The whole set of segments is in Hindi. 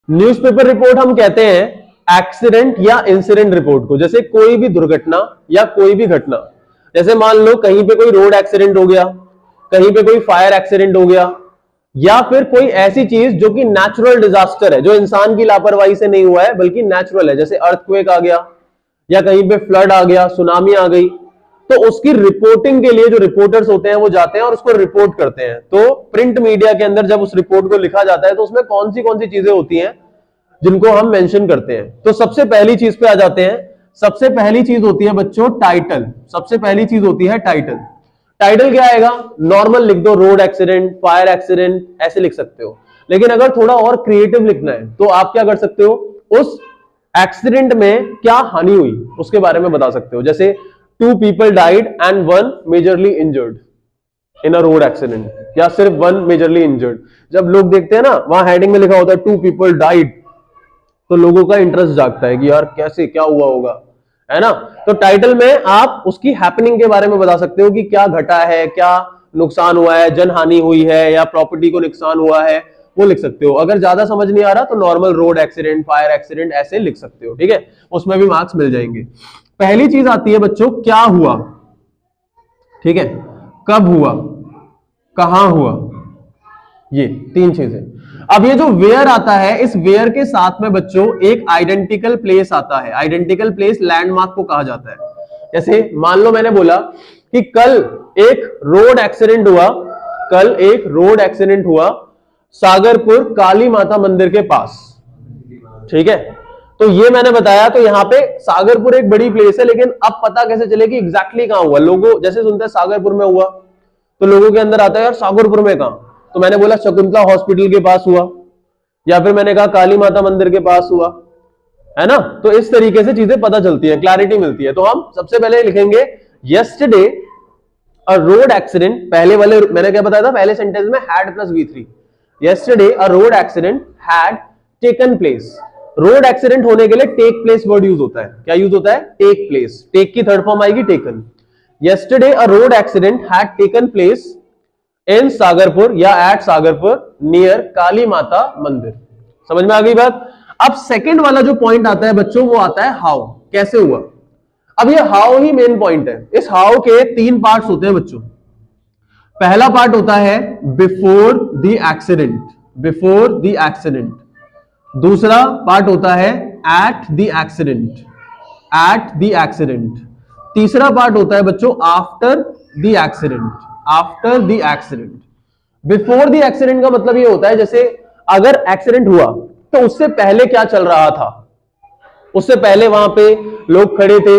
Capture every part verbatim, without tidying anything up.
न्यूज़पेपर रिपोर्ट हम कहते हैं एक्सीडेंट या इंसिडेंट रिपोर्ट को। जैसे कोई भी दुर्घटना या कोई भी घटना, जैसे मान लो कहीं पे कोई रोड एक्सीडेंट हो गया, कहीं पे कोई फायर एक्सीडेंट हो गया, या फिर कोई ऐसी चीज जो कि नेचुरल डिजास्टर है, जो इंसान की लापरवाही से नहीं हुआ है बल्कि नेचुरल है, जैसे अर्थक्वेक आ गया या कहीं पे फ्लड आ गया, सुनामी आ गई, तो उसकी रिपोर्टिंग के लिए जो रिपोर्टर्स होते हैं वो जाते हैं और उसको रिपोर्ट करते हैं। तो प्रिंट मीडिया के अंदर जब उस रिपोर्ट को लिखा जाता है तो उसमें कौन सी कौन सी चीजें होती हैं जिनको हम मेंशन करते हैं। तो सबसे पहली चीज पे आ जाते हैं। सबसे पहली चीज होती है बच्चों टाइटल। सबसे पहली चीज होती है टाइटल। टाइटल क्या आएगा? नॉर्मल लिख दो, रोड एक्सीडेंट, फायर एक्सीडेंट, ऐसे लिख सकते हो। लेकिन अगर थोड़ा और क्रिएटिव लिखना है तो आप क्या कर सकते हो, उस एक्सीडेंट में क्या हानि हुई उसके बारे में बता सकते हो। जैसे two people died and one majorly injured in a road accident, या सिर्फ वन मेजरली इंजर्ड। जब लोग देखते हैं ना वहां हेडिंग में लिखा होता है टू पीपल डाइड, तो लोगों का इंटरेस्ट जागता है कि यार कैसे, क्या हुआ होगा, है ना। तो टाइटल में आप उसकी हैपनिंग के बारे में बता सकते हो कि क्या घटा है, क्या नुकसान हुआ है, जनहानि हुई है या प्रॉपर्टी को नुकसान हुआ है, वो लिख सकते हो। अगर ज्यादा समझ नहीं आ रहा तो normal road accident, fire accident ऐसे लिख सकते हो, ठीक है, उसमें भी मार्क्स मिल जाएंगे। पहली चीज आती है बच्चों क्या हुआ, ठीक है, कब हुआ, कहां हुआ, ये तीन चीजें। अब ये जो वेयर आता है, इस वेयर के साथ में बच्चों एक आइडेंटिकल प्लेस आता है। आइडेंटिकल प्लेस लैंडमार्क को कहा जाता है। जैसे मान लो मैंने बोला कि कल एक रोड एक्सीडेंट हुआ, कल एक रोड एक्सीडेंट हुआ सागरपुर काली माता मंदिर के पास, ठीक है। तो ये मैंने बताया, तो यहां पे सागरपुर एक बड़ी प्लेस है, लेकिन अब पता कैसे चले कि एग्जैक्टली कहां हुआ। लोगों जैसे सुनते हैं सागरपुर में हुआ तो लोगों के अंदर आता है यार सागरपुर में कहां, तो मैंने बोला शकुंतला हॉस्पिटल के पास हुआ, या फिर मैंने कहा काली माता मंदिर के पास हुआ, है ना। तो इस तरीके से चीजें पता चलती है, क्लैरिटी मिलती है। तो हम सबसे पहले लिखेंगे यस्टरडे अ रोड एक्सीडेंट। पहले वाले मैंने क्या बताया था, पहले सेंटेंस में had plus V three. Yesterday a road accident had taken place. Road accident होने के लिए टेक प्लेस वर्ड यूज होता है। क्या यूज होता है? Take place. टेक की थर्ड फॉर्म आएगी taken. Yesterday a road accident had taken place in Sagarpur या एट सागरपुर नियर काली माता मंदिर। समझ में आ गई बात। अब सेकंड वाला जो पॉइंट आता है बच्चों, वो आता है हाउ, कैसे हुआ। अब ये हाउ ही मेन पॉइंट है। इस हाउ के तीन पार्ट्स होते हैं बच्चों। पहला पार्ट होता है before the accident, before the accident. दूसरा पार्ट होता है at the accident, at the accident. तीसरा पार्ट होता है बच्चों after the accident, after the accident. Before the accident का मतलब ये होता है जैसे अगर एक्सीडेंट हुआ तो उससे पहले क्या चल रहा था, उससे पहले वहां पे लोग खड़े थे,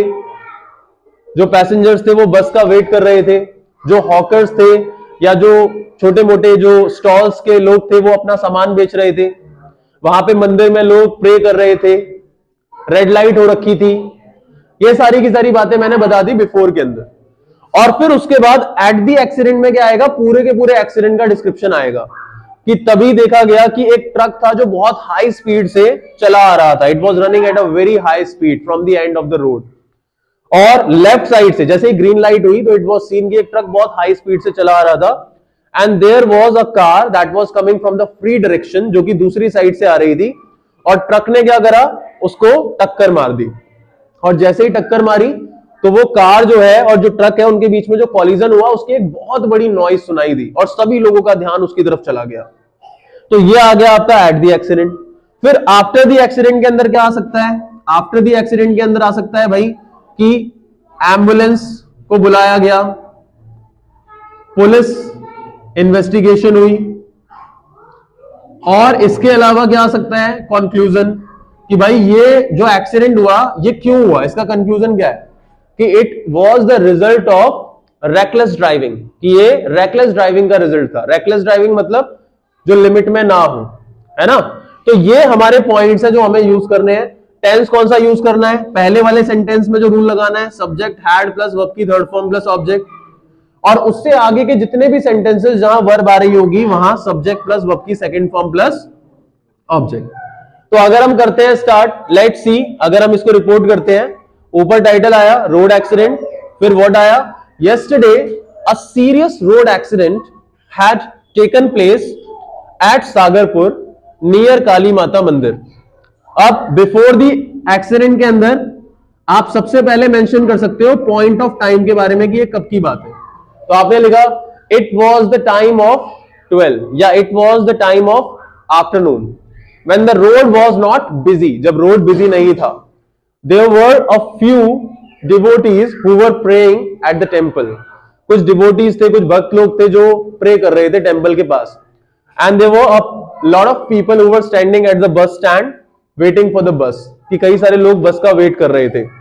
जो पैसेंजर्स थे वो बस का वेट कर रहे थे, जो हॉकर्स थे या जो छोटे मोटे जो स्टॉल्स के लोग थे वो अपना सामान बेच रहे थे, वहां पे मंदिर में लोग प्रे कर रहे थे, रेड लाइट हो रखी थी। ये सारी की सारी बातें मैंने बता दी बिफोर के अंदर। और फिर उसके बाद एट द एक्सीडेंट में क्या आएगा, पूरे के पूरे एक्सीडेंट का डिस्क्रिप्शन आएगा कि तभी देखा गया कि एक ट्रक था जो बहुत हाई स्पीड से चला आ रहा था। It was running at a very high speed from the end of the road. और लेफ्ट साइड से जैसे ही ग्रीन लाइट हुई तो इट वाज सीन कि एक ट्रक बहुत हाई स्पीड से चला आ रहा था, and there was a car that was coming from the free direction, जो कि दूसरी साइड से आ रही थी। और ट्रक ने क्या करा, उसको टक्कर मार दी। और जैसे ही टक्कर मारी तो वो कार जो है और जो ट्रक है उनके बीच में जो कॉलिजन हुआ, उसकी एक बहुत बड़ी नॉइज सुनाई दी और सभी लोगों का ध्यान उसकी तरफ चला गया। तो ये आ गया आपका एट द एक्सीडेंट। फिर आफ्टर द एक्सीडेंट के अंदर क्या आ सकता है? आफ्टर द एक्सीडेंट के अंदर आ सकता है भाई कि एम्बुलेंस को बुलाया गया, पुलिस इन्वेस्टिगेशन हुई, और इसके अलावा क्या आ सकता है? कंक्लूजन, कि भाई ये जो एक्सीडेंट हुआ ये क्यों हुआ, इसका कंक्लूजन क्या है कि it was the result of reckless driving, कि ये रेकलेस ड्राइविंग का रिजल्ट था। रेकलेस ड्राइविंग मतलब जो लिमिट में ना हो, है ना। तो ये हमारे पॉइंट्स हैं जो हमें यूज करने हैं। टेंस कौन सा यूज करना है? पहले वाले सेंटेंस में जो रूल लगाना है, सब्जेक्ट हैड प्लस वर्ब की थर्ड फॉर्म प्लस ऑब्जेक्ट, और उससे आगे के जितने भी सेंटेंसेस जहां वर्ब आ रही होगी वहां सब्जेक्ट प्लस वर्ब की सेकंड फॉर्म प्लस ऑब्जेक्ट। तो अगर हम करते हैं स्टार्ट, लेट्स सी, अगर हम इसको रिपोर्ट करते हैं, ऊपर टाइटल आया रोड एक्सीडेंट, फिर व्हाट आया, yesterday a serious road accident had taken place at Sagarpur near Kali Mata Mandir. अब बिफोर दी एक्सीडेंट के अंदर आप सबसे पहले मेंशन कर सकते हो पॉइंट ऑफ टाइम के बारे में कि ये कब की बात है। तो आपने लिखा it was the time of twelve या it was the time of afternoon when the road was not busy, जब रोड बिजी नहीं था। There were a few devotees who were praying at the temple, कुछ डिवोटीज थे, कुछ भक्त लोग थे जो प्रे कर रहे थे टेम्पल के पास। And there were a lot of people who were standing at the bus stand waiting for the bus, कि कई सारे लोग बस का वेट कर रहे थे।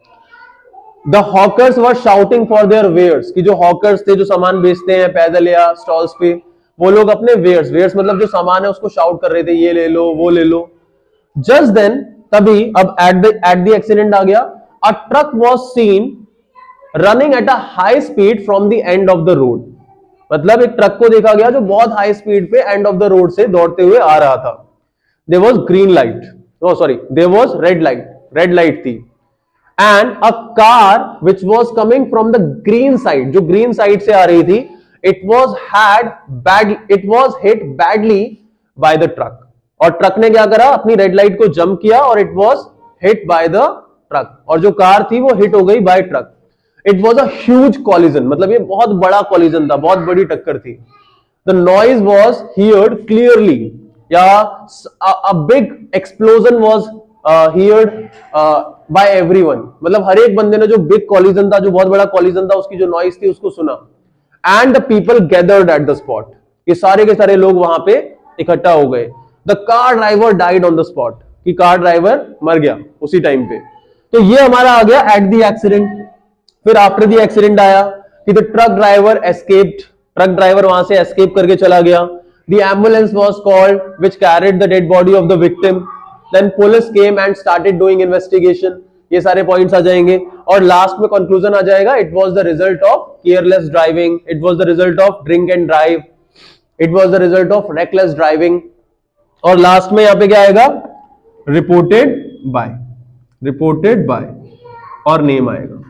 The hawkers were shouting for their wares, कि जो हॉकर्स थे, जो सामान बेचते हैं पैदल या स्टॉल्स पे, वो लोग अपने वेयर्स, वेयर्स मतलब जो सामान है उसको शाउट कर रहे थे, ये ले लो वो ले लो। जस्ट देन, तभी अब at the at the accident आ गया। A truck was seen running at a high speed from the end of the road, मतलब एक ट्रक को देखा गया जो बहुत हाई स्पीड पे एंड ऑफ द रोड से दौड़ते हुए आ रहा था। There was green light, oh sorry there was red light, red light थी। and a car which was coming from the green side, जो green side से आ रही थी, it was had bad it was hit badly by the truck, और ट्रक ने क्या करा, अपनी रेड लाइट को जंप किया और it was hit by the truck, और जो कार थी वो हिट हो गई by truck. it was a huge collision, मतलब ये बहुत बड़ा collision था, बहुत बड़ी टक्कर थी। the noise was heard clearly, या a, a big explosion was uh, heard uh, by everyone, मतलब हर एक बंदे ने जो big collision था, जो बहुत बड़ा collision था, उसकी जो noise थी उसको सुना। and the people gathered at the spot, ये सारे के सारे लोग वहां पे इकट्ठा हो गए। the car driver died on the spot, कि कार ड्राइवर मर गया उसी टाइम पे। तो ये हमारा आ गया एट द एक्सीडेंट। फिर आफ्टर द एक्सीडेंट आया कि the truck driver escaped, truck driver वहां से एस्केप करके चला गया। The ambulance was called, which carried the dead body of the victim. Then police came and started doing investigation. ये सारे points आ जाएंगे और लास्ट में conclusion आ जाएगा, it was the result of careless driving, it was the result of drink and drive, it was the result of reckless driving, और लास्ट में यहाँ पे क्या आएगा, reported by, reported by और नेम आएगा।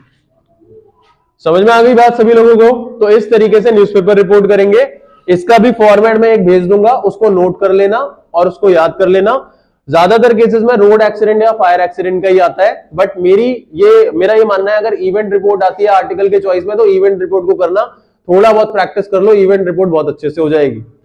समझ में आ गई बात सभी लोगों को? तो इस तरीके से न्यूज़पेपर रिपोर्ट करेंगे। इसका भी फॉर्मेट में एक भेज दूंगा, उसको नोट कर लेना और उसको याद कर लेना। ज्यादातर केसेस में रोड एक्सीडेंट या फायर एक्सीडेंट का ही आता है, बट मेरी ये मेरा ये मानना है अगर इवेंट रिपोर्ट आती है आर्टिकल के चॉइस में तो इवेंट रिपोर्ट को करना, थोड़ा बहुत प्रैक्टिस कर लो, इवेंट रिपोर्ट बहुत अच्छे से हो जाएगी।